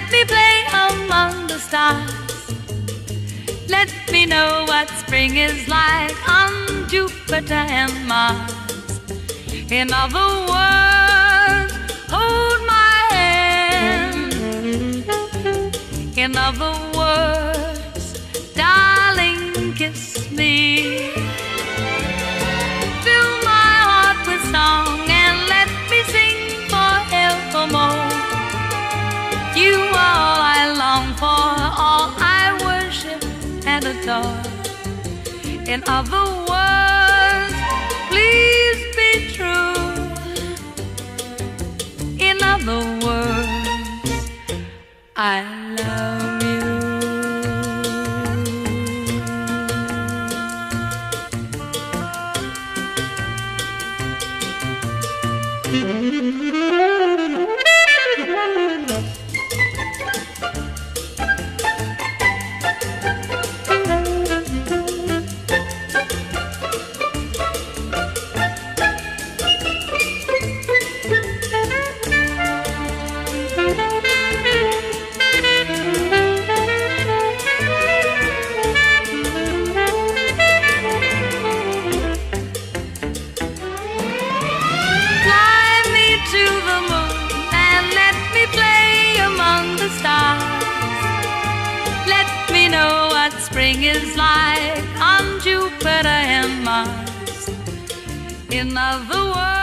me play among the stars. Let me know what spring is like on Jupiter and Mars. In other words, hold my hand. In other words, darling, kiss me. Fill my heart with song and let me sing forevermore. You are all I long for, all I worship and adore. In other words, please be true. In other words, I love you. Spring is like on Jupiter and Mars. In other words,